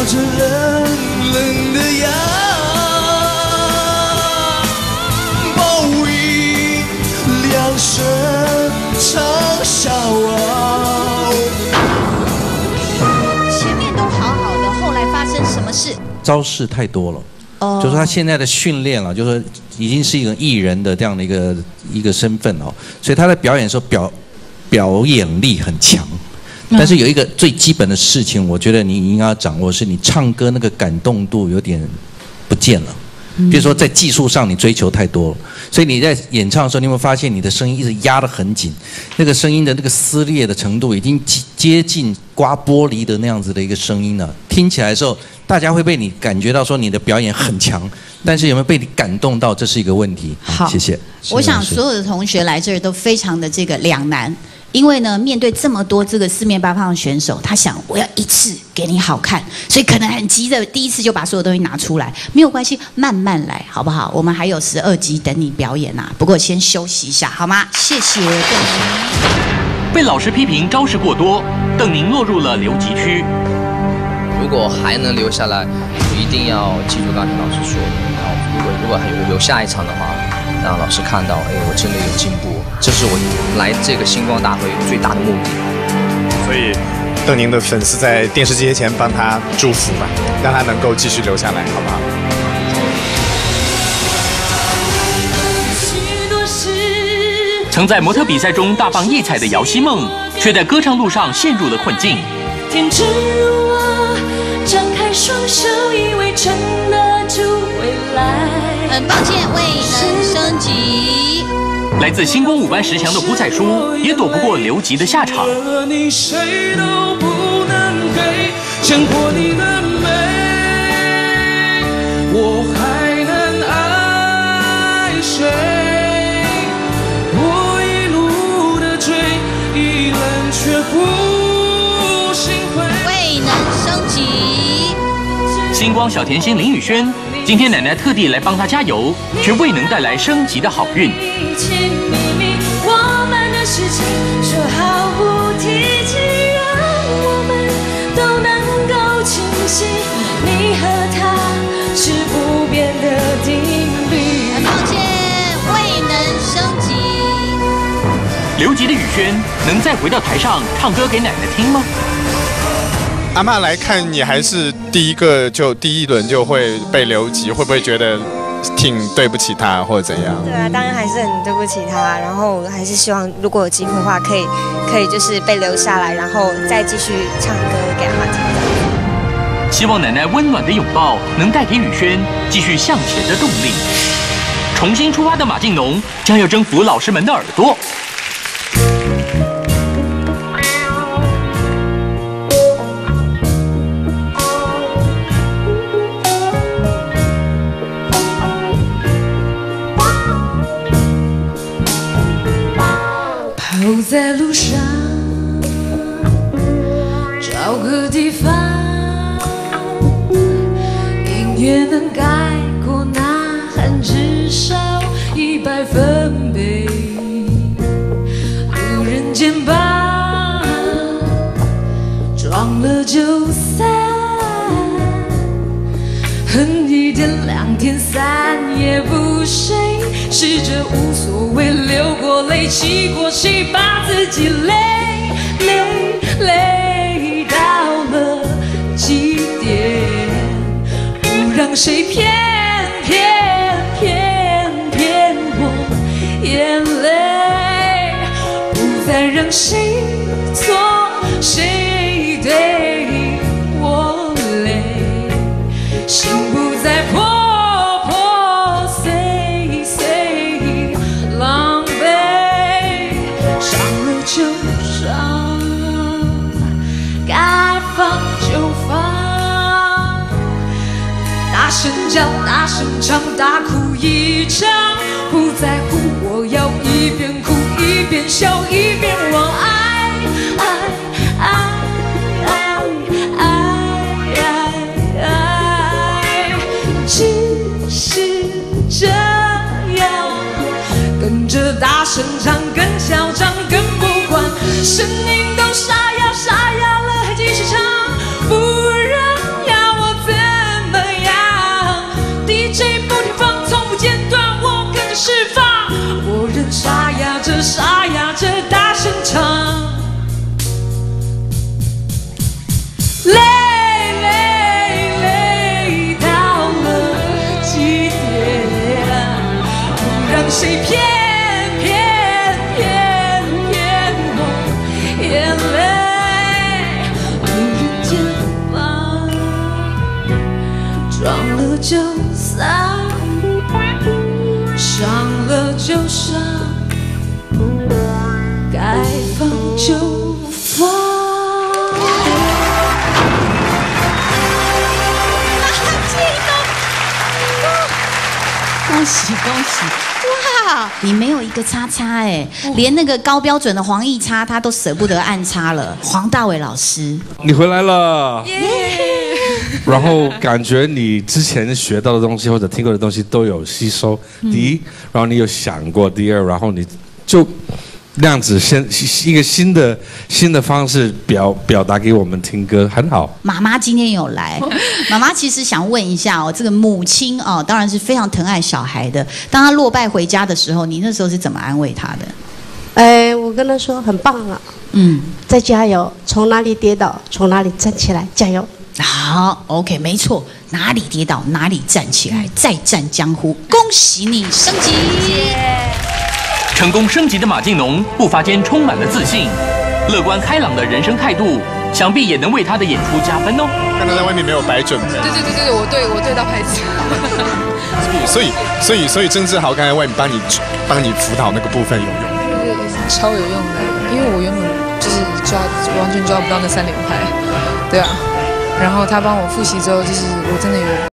着冷冷的阳，报应两声长啸啊。 前面都好好的，后来发生什么事？ 招式太多了。就是他现在的训练了，就是已经是一个艺人的这样的一个身份哦，所以他在表演的时候表演力很强。但是有一个最基本的事情，我觉得你应该要掌握，是你唱歌那个感动度有点不见了。比如说在技术上你追求太多了，所以你在演唱的时候，你有没有发现你的声音一直压得很紧？那个声音的那个撕裂的程度已经接近刮玻璃的那样子的一个声音了。听起来的时候，大家会被你感觉到说你的表演很强，但是有没有被你感动到，这是一个问题。好，谢谢。 我想所有的同学来这儿都非常的这个两难。因为呢，面对这么多这个四面八方的选手，他想我要一次给你好看，所以可能很急着第一次就把所有东西拿出来，没有关系，慢慢来，好不好？我们还有12集等你表演啊。不过先休息一下，好吗？谢谢邓宁。 被老师批评招式过多，邓宁落入了留级区。 如果还能留下来，一定要记住刚才老师说的。然后如果还有下一场的话，让老师看到，哎，我真的有进步。这是我来这个星光大会最大的目的。 所以，邓宁的粉丝在电视机前帮他祝福吧，让他能够继续留下来，好不好？ 曾在模特比赛中大放异彩的姚希梦，却在歌唱路上陷入了困境。 天真如我，张开双手，以为撑得住未来。 很抱歉，未能升级。 来自星光5班10强的胡彩书，也躲不过留级的下场。 你谁都不能给，见过你的美，我还能爱谁？我一路的追，一冷却不心灰。 未能升级。 星光小甜心林宇轩，今天奶奶特地来帮她加油，却未能带来升级的好运。 我们的事情说好不提起，让我们都能够清晰，你和他是不变的定律。 很抱歉，未能升级。 留级的宇轩能再回到台上唱歌给奶奶听吗？ 阿嬷来看你，还是第一轮就会被留级，会不会觉得挺对不起他或者怎样？ 对啊，当然还是很对不起他，然后还是希望如果有机会的话，可以就是被留下来，然后再继续唱歌给阿嬷听。 希望奶奶温暖的拥抱能带给宇轩继续向前的动力。重新出发的马靖农将要征服老师们的耳朵。 走在路上，找个地方，音乐能盖过呐喊，至少100分贝。路人肩膀撞了就散，恨1天2天3夜不睡，试着无所谓，流过泪，起过气，把自己累到了极点，不让谁骗我眼泪，不再让谁错谁对我累，心不再破碎，狼狈，伤了就伤，该放就放，大声叫，大声唱，大哭一场，不在乎，我要一边哭一边笑一边忘，只是这样，跟着大声唱，更嚣张，更不管，声音都沙哑了，还继续唱，不然要我着沙哑着大声唱。累到了极点，不让谁骗我眼泪，路人肩膀撞了就散，伤了就伤，该放就放。 恭喜恭喜！哇，你没有一个叉叉哎，连那个高标准的黄奕叉他都舍不得按叉了。黄大炜老师， 你回来了，然后感觉你之前学到的东西或者听过的东西都有吸收。第一，然后你有想过；第二，然后你就那样子一个新的方式表达给我们听歌，很好。 妈妈今天有来，妈妈其实想问一下哦，这个母亲哦，当然是非常疼爱小孩的。当她落败回家的时候，你那时候是怎么安慰她的？ 我跟她说很棒了，再加油，从哪里跌倒，从哪里站起来，加油。 好 ，OK， 没错，哪里跌倒哪里站起来，再战江湖。恭喜你升级！ 成功升级的马靖农，步伐间充满了自信，乐观开朗的人生态度，想必也能为他的演出加分哦。 看他在外面没有白准备。 对，我对到拍子。 所以郑志豪刚才外面帮你辅导那个部分有用。 对，超有用的，因为我原本就是完全抓不到那3连拍，对啊。然后他帮我复习之后，就是我真的有